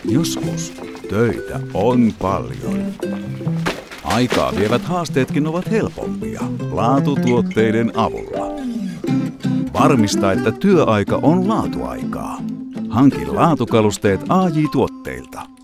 Joskus töitä on paljon. Aikaa vievät haasteetkin ovat helpompia laatutuotteiden avulla. Varmista, että työaika on laatuaikaa. Hanki laatukalusteet AJ-tuotteilta.